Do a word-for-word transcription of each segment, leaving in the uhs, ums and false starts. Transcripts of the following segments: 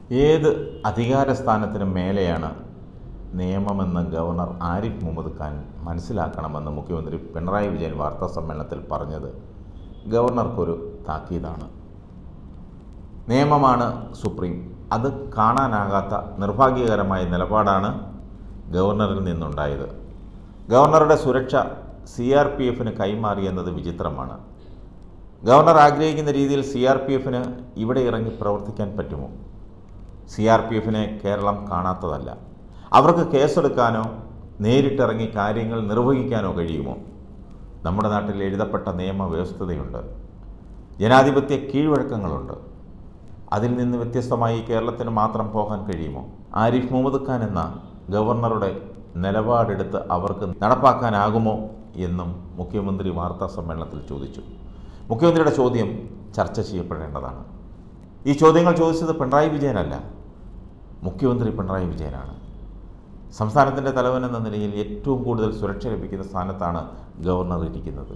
ഏത് അധികാര സ്ഥാനത്തിനും മേലെയാണ് നിയമമെന്ന് ഗവർണർ ആരിഫ് മുഹമ്മദ് ഖാൻ മനസ്സിലാക്കണമെന്ന് മുഖ്യമന്ത്രി പിണറായി വിജയൻ വാർത്താ സമ്മേളനത്തിൽ പറഞ്ഞത് ഗവർണർക്കൊരു താക്കീതാണ്. നിയമമാണ് സുപ്രീം. അത് കാണാനാകാത്ത നിർഭാഗ്യകരമായ നിലപാടാണ് ഗവർണറിൽ നിന്നുണ്ടായത്. ഗവർണറുടെ സുരക്ഷ സി ആർ പി എഫിന് കൈമാറിയെന്നത് വിചിത്രമാണ്. ഗവർണർ ആഗ്രഹിക്കുന്ന രീതിയിൽ സി ആർ പി എഫിന് ഇവിടെ ഇറങ്ങി പ്രവർത്തിക്കാൻ പറ്റുമോ? സി ആർ പി എഫിനെ കേരളം കാണാത്തതല്ല. അവർക്ക് കേസെടുക്കാനോ നേരിട്ടിറങ്ങി കാര്യങ്ങൾ നിർവഹിക്കാനോ കഴിയുമോ? നമ്മുടെ നാട്ടിൽ എഴുതപ്പെട്ട നിയമവ്യവസ്ഥതയുണ്ട്, ജനാധിപത്യ കീഴ്വഴക്കങ്ങളുണ്ട്. അതിൽ നിന്ന് വ്യത്യസ്തമായി കേരളത്തിന് മാത്രം പോകാൻ കഴിയുമോ? ആരിഫ് മുഹമ്മദ് ഖാൻ എന്ന ഗവർണറുടെ നിലപാടെടുത്ത് അവർക്ക് നടപ്പാക്കാനാകുമോ എന്നും മുഖ്യമന്ത്രി വാർത്താ സമ്മേളനത്തിൽ ചോദിച്ചു. മുഖ്യമന്ത്രിയുടെ ചോദ്യം ചർച്ച ചെയ്യപ്പെടേണ്ടതാണ്. ഈ ചോദ്യങ്ങൾ ചോദിച്ചത് പിണറായി വിജയനല്ല, മുഖ്യമന്ത്രി പിണറായി വിജയനാണ്. സംസ്ഥാനത്തിൻ്റെ തലവൻ എന്ന നിലയിൽ ഏറ്റവും കൂടുതൽ സുരക്ഷ ലഭിക്കുന്ന സ്ഥാനത്താണ് ഗവർണർ ഇരിക്കുന്നത്.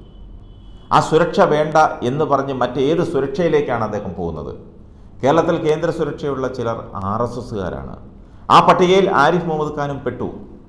ആ സുരക്ഷ വേണ്ട എന്ന് പറഞ്ഞ് മറ്റേത് സുരക്ഷയിലേക്കാണ് അദ്ദേഹം പോകുന്നത്? കേരളത്തിൽ കേന്ദ്ര സുരക്ഷയുള്ള ചിലർ ആർ എസ് എസുകാരാണ്. ആ പട്ടികയിൽ ആരിഫ് മുഹമ്മദ് ഖാനും പെട്ടു.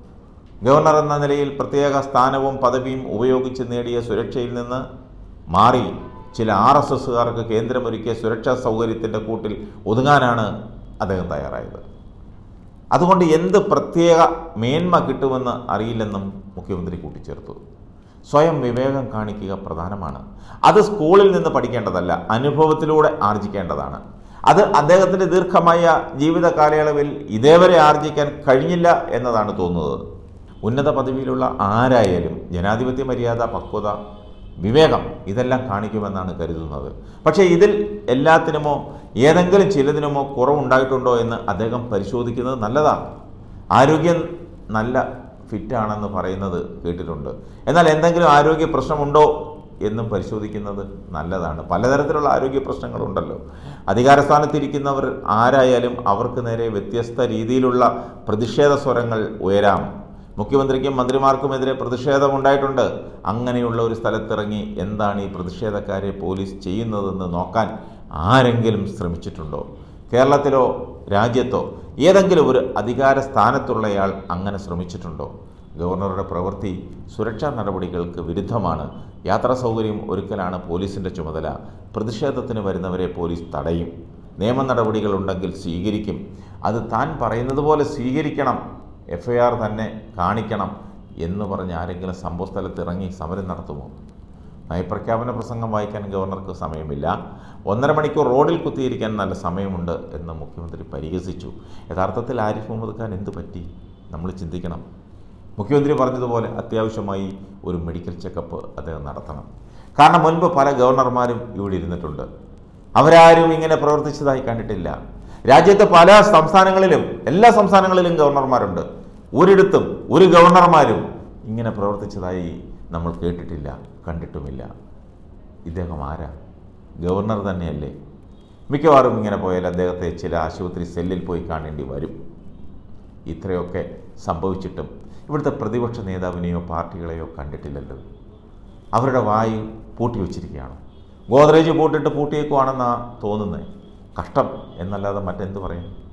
ഗവർണർ എന്ന നിലയിൽ പ്രത്യേക സ്ഥാനവും പദവിയും ഉപയോഗിച്ച് നേടിയ സുരക്ഷയിൽ നിന്ന് മാറി ചില ആർ എസ് എസുകാർക്ക് കേന്ദ്രമൊരുക്കിയ സുരക്ഷാ സൗകര്യത്തിൻ്റെ കൂട്ടിൽ ഒതുങ്ങാനാണ് അദ്ദേഹം തയ്യാറായത്. അതുകൊണ്ട് എന്ത് പ്രത്യേക മേന്മ കിട്ടുമെന്ന് അറിയില്ലെന്നും മുഖ്യമന്ത്രി കൂട്ടിച്ചേർത്തു. സ്വയം വിവേകം കാണിക്കുക പ്രധാനമാണ്. അത് സ്കൂളിൽ നിന്ന് പഠിക്കേണ്ടതല്ല, അനുഭവത്തിലൂടെ ആർജിക്കേണ്ടതാണ്. അത് അദ്ദേഹത്തിൻ്റെ ദീർഘമായ ജീവിത കാലയളവിൽ ഇതേവരെ ആർജിക്കാൻ കഴിഞ്ഞില്ല എന്നതാണ് തോന്നുന്നത്. ഉന്നത പദവിയിലുള്ള ആരായാലും ജനാധിപത്യ മര്യാദ, പക്വത, വിവേകം ഇതെല്ലാം കാണിക്കുമെന്നാണ് കരുതുന്നത്. പക്ഷേ ഇതിൽ എല്ലാത്തിനുമോ ഏതെങ്കിലും ചിലതിനുമോ കുറവുണ്ടായിട്ടുണ്ടോ എന്ന് അദ്ദേഹം പരിശോധിക്കുന്നത് നല്ലതാണ്. ആരോഗ്യം നല്ല ഫിറ്റാണെന്ന് പറയുന്നത് കേട്ടിട്ടുണ്ട്. എന്നാൽ എന്തെങ്കിലും ആരോഗ്യ പ്രശ്നമുണ്ടോ എന്നും പരിശോധിക്കുന്നത് നല്ലതാണ്. പലതരത്തിലുള്ള ആരോഗ്യ പ്രശ്നങ്ങളുണ്ടല്ലോ. അധികാരസ്ഥാനത്തിരിക്കുന്നവർ ആരായാലും അവർക്ക് നേരെ വ്യത്യസ്ത രീതിയിലുള്ള പ്രതിഷേധ സ്വരങ്ങൾ ഉയരാം. മുഖ്യമന്ത്രിക്കും മന്ത്രിമാർക്കുമെതിരെ പ്രതിഷേധമുണ്ടായിട്ടുണ്ട്. അങ്ങനെയുള്ള ഒരു സ്ഥലത്തിറങ്ങി എന്താണ് ഈ പ്രതിഷേധക്കാരെ പോലീസ് ചെയ്യുന്നതെന്ന് നോക്കാൻ ആരെങ്കിലും ശ്രമിച്ചിട്ടുണ്ടോ? കേരളത്തിലോ രാജ്യത്തോ ഏതെങ്കിലും ഒരു അധികാര സ്ഥാനത്തുള്ളയാൾ അങ്ങനെ ശ്രമിച്ചിട്ടുണ്ടോ? ഗവർണറുടെ പ്രവൃത്തി സുരക്ഷാ നടപടികൾക്ക് വിരുദ്ധമാണ്. യാത്രാ സൗകര്യം ഒരുക്കലാണ് പോലീസിൻ്റെ ചുമതല. പ്രതിഷേധത്തിന് വരുന്നവരെ പോലീസ് തടയും. നിയമ നടപടികൾ ഉണ്ടെങ്കിൽ സ്വീകരിക്കും. അത് താൻ പറയുന്നത് പോലെ സ്വീകരിക്കണം, എഫ് ഐ ആർ തന്നെ കാണിക്കണം എന്ന് പറഞ്ഞ് ആരെങ്കിലും സംഭവ സ്ഥലത്ത് ഇറങ്ങി സമരം നടത്തുമോ? നയപ്രഖ്യാപന പ്രസംഗം വായിക്കാൻ ഗവർണർക്ക് സമയമില്ല. ഒന്നര മണിക്കൂർ റോഡിൽ കുത്തിയിരിക്കാൻ നല്ല സമയമുണ്ട് എന്ന് മുഖ്യമന്ത്രി പരിഹസിച്ചു. യഥാർത്ഥത്തിൽ ആരിഫ് മുഹമ്മദ് ഖാൻ എന്ത് പറ്റി? നമ്മൾ ചിന്തിക്കണം. മുഖ്യമന്ത്രി പറഞ്ഞതുപോലെ അത്യാവശ്യമായി ഒരു മെഡിക്കൽ ചെക്കപ്പ് അദ്ദേഹം നടത്തണം. കാരണം മുൻപ് പല ഗവർണർമാരും ഇവിടെ ഇരുന്നിട്ടുണ്ട്. അവരാരും ഇങ്ങനെ പ്രവർത്തിച്ചതായി കണ്ടിട്ടില്ല. രാജ്യത്തെ പല സംസ്ഥാനങ്ങളിലും എല്ലാ സംസ്ഥാനങ്ങളിലും ഗവർണർമാരുണ്ട്. ഒരിടത്തും ഒരു ഗവർണർമാരും ഇങ്ങനെ പ്രവർത്തിച്ചതായി നമ്മൾ കേട്ടിട്ടില്ല, കണ്ടിട്ടുമില്ല. ഇദ്ദേഹം ആരാ? ഗവർണർ തന്നെയല്ലേ? മിക്കവാറും ഇങ്ങനെ പോയാൽ അദ്ദേഹത്തെ ചില ആശുപത്രി സെല്ലിൽ പോയി കാണേണ്ടി വരും. ഇത്രയൊക്കെ സംഭവിച്ചിട്ടും ഇവിടുത്തെ പ്രതിപക്ഷ നേതാവിനെയോ പാർട്ടികളെയോ കണ്ടിട്ടില്ലല്ലോ. അവരുടെ വായു പൂട്ടി വച്ചിരിക്കുകയാണ്. ഗോദ്രേജ് പൂട്ടിട്ട് പൂട്ടിയേക്കുവാണെന്നാണ് തോന്നുന്നത്. കഷ്ടം എന്നല്ലാതെ മറ്റെന്ത് പറയും?